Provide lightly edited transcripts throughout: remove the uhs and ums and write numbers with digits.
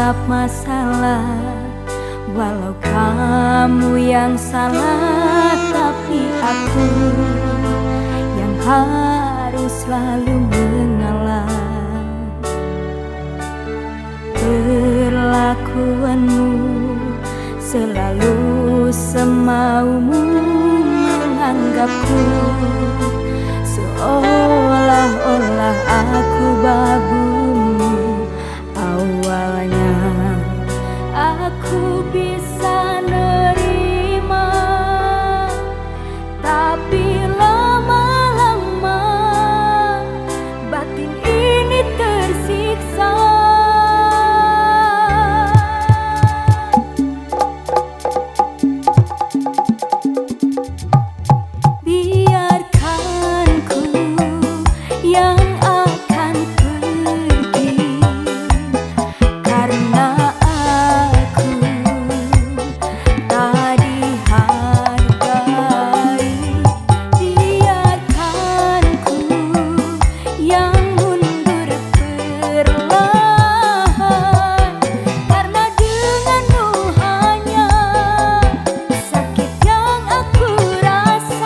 anggap masalah. Walau kamu yang salah, tapi aku yang harus selalu mengalah. Perlakuanmu selalu semaumu, menganggapku seolah-olah aku babumu. Awalnya aku bisa nerima, tapi lama-lama batin ini tersiksa. Biarkan ku yang akan pergi, karena aku tak dihargai. Biarkan ku yang mundur perlahan, karena denganmu hanya sakit yang aku rasa.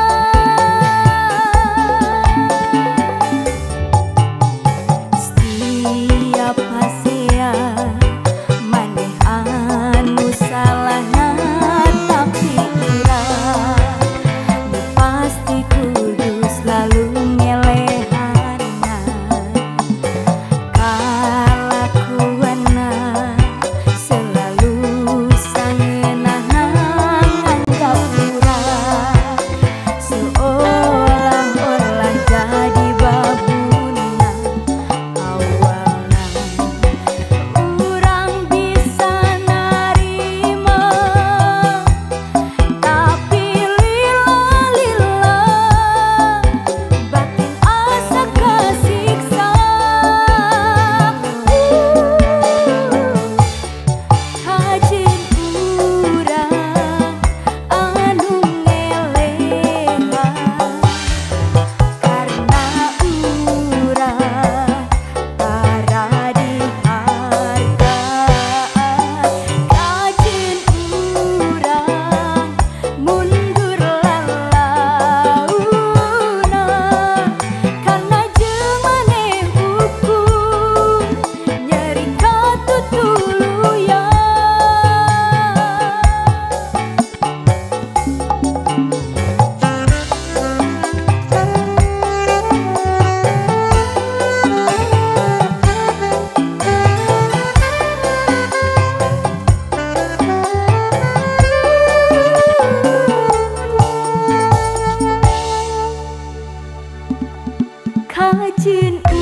Setiap hasia maneh anu salahna, tapi urang nu pasti kudu selalu ngelehanna. Kalakuanna selalu sangeunahna nganggap urang seolah-olah jadi babunna. Awalna urang bisa narima, tapi lila-lila batin asa kasiksa. Kajen urang anu ngelehan, karena urang tara dihargai. Kajen urang mundur lalauna, karena jeung maneh ukur nyeri katutuluyan. Kajen